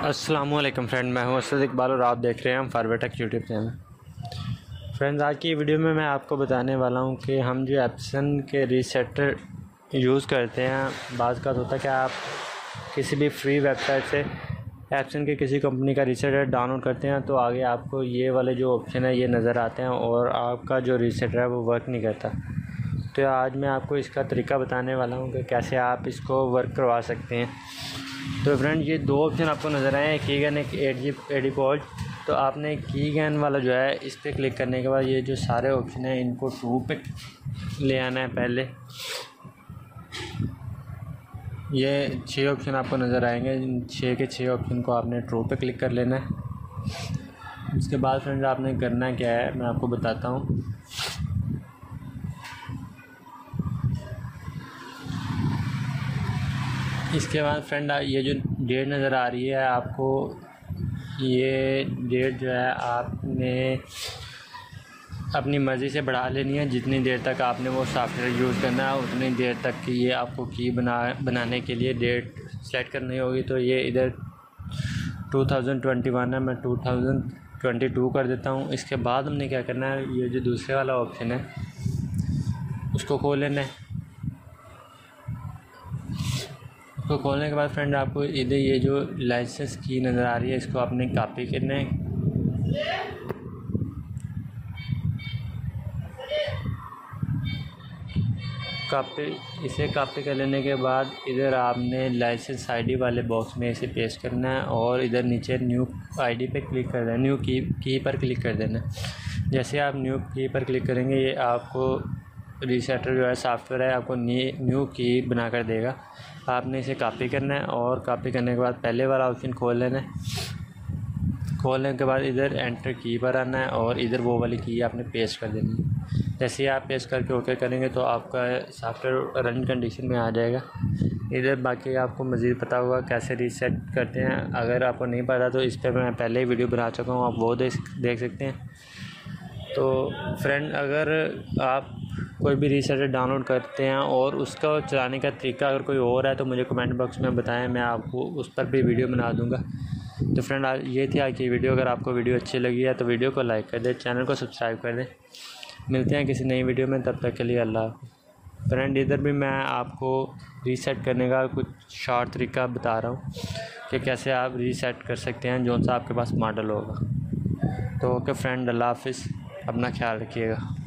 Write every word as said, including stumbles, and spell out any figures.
अस्सलामुअलैकुम फ्रेंड, मैं हूं असद इकबाल और आप देख रहे हैं हम फारवेटेक यूट्यूब चैनल। फ्रेंड्स, आज की वीडियो में मैं आपको बताने वाला हूं कि हम जो एप्सन के रीसेटर यूज़ करते हैं, बाज़ का होता है कि आप किसी भी फ्री वेबसाइट से एप्सन के किसी कंपनी का रीसेटर डाउनलोड करते हैं तो आगे आपको ये वाले जो ऑप्शन है ये नज़र आते हैं और आपका जो रीसेटर है वो वर्क नहीं करता। तो आज मैं आपको इसका तरीका बताने वाला हूँ कि कैसे आप इसको वर्क करवा सकते हैं। तो फ्रेंड, ये दो ऑप्शन आपको नज़र आए हैं, की गन एक एट जी एडी पोर्ट। तो आपने की गन वाला जो है इस पर क्लिक करने के बाद ये जो सारे ऑप्शन हैं इनको ट्रू पे ले आना है। पहले ये छः ऑप्शन आपको नज़र आएंगे, इन छः के छः ऑप्शन को आपने ट्रू पे क्लिक कर लेना है। इसके बाद फ्रेंड आपने करना क्या है मैं आपको बताता हूँ। इसके बाद फ्रेंड ये जो डेट नज़र आ रही है आपको, ये डेट जो है आपने अपनी मर्ज़ी से बढ़ा लेनी है। जितनी देर तक आपने वो सॉफ्टवेयर यूज़ करना है उतनी देर तक की ये आपको की बना बनाने के लिए डेट सेलेक्ट करनी होगी। तो ये इधर टू थाउजेंड ट्वेंटी वन है, मैं टू थाउजेंड ट्वेंटी टू कर देता हूँ। इसके बाद हमने क्या करना है, ये जो दूसरे वाला ऑप्शन है उसको खोल लेना है। उसको खोलने के बाद फ्रेंड आपको इधर ये जो लाइसेंस की नज़र आ रही है इसको आपने कॉपी करना है। कॉपी इसे कॉपी कर लेने के बाद इधर आपने लाइसेंस आईडी वाले बॉक्स में इसे पेस्ट करना है और इधर नीचे न्यू आईडी पे क्लिक कर देना, न्यू की की पर क्लिक कर देना। जैसे आप न्यू की पर क्लिक करेंगे ये आपको रीसेटर जो है सॉफ्टवेयर है आपको न्यू की बना कर देगा। आपने इसे कॉपी करना है और कॉपी करने के बाद पहले वाला ऑप्शन खोल लेना है। खोलने के बाद इधर एंटर की पर आना है और इधर वो वाली की आपने पेस्ट कर देनी है। जैसे ही आप पेस्ट करके ओके करेंगे तो आपका सॉफ्टवेयर रन कंडीशन में आ जाएगा। इधर बाकी आपको मज़ीद पता होगा कैसे रीसेट करते हैं। अगर आपको नहीं पता तो इस पर मैं पहले ही वीडियो बना चुका हूँ, आप वो देख सकते हैं। तो फ्रेंड, अगर आप कोई भी रीसेटर डाउनलोड करते हैं और उसका चलाने का तरीका अगर कोई और है तो मुझे कमेंट बॉक्स में बताएं, मैं आपको उस पर भी वीडियो बना दूंगा। तो फ्रेंड, आज ये थी आज की वीडियो। अगर आपको वीडियो अच्छी लगी है तो वीडियो को लाइक कर दें, चैनल को सब्सक्राइब कर दें। मिलते हैं किसी नई वीडियो में, तब तक के लिए अल्लाह हाफ़िज़। फ्रेंड, इधर भी मैं आपको रीसेट करने का कुछ शॉर्ट तरीका बता रहा हूँ कि कैसे आप रीसेट कर सकते हैं जो सा आपके पास मॉडल होगा। तो ओके फ्रेंड, अल्लाह हाफ़िज़, अपना ख्याल रखिएगा।